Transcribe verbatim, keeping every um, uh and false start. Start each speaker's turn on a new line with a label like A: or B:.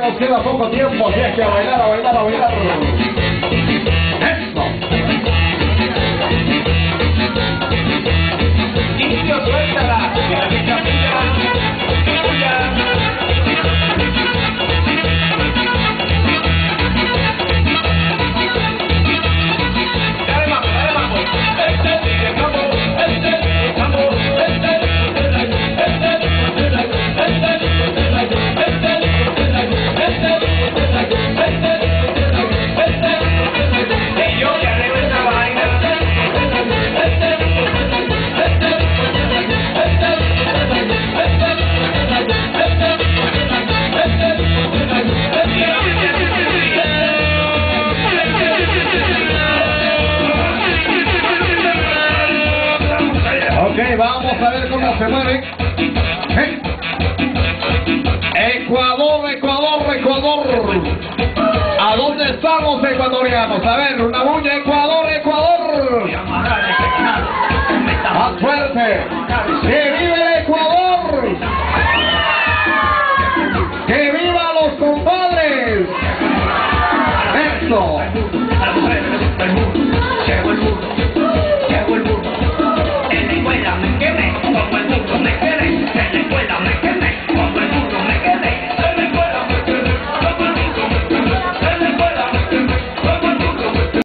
A: nos queda poco tiempo, así es que a bailar, a bailar, a bailar. ¡Eso!
B: Inicio, suéltala, que la ficha tuya, tuya. Dale mambo, dale mambo. Este es el mambo, este es el mambo, este es
A: Ok, vamos a ver cómo se mueve. ¿Eh? Ecuador, Ecuador, Ecuador. ¿A dónde estamos, ecuatorianos? A ver, una bulla, Ecuador, Ecuador. Más fuerte. ¡Que vive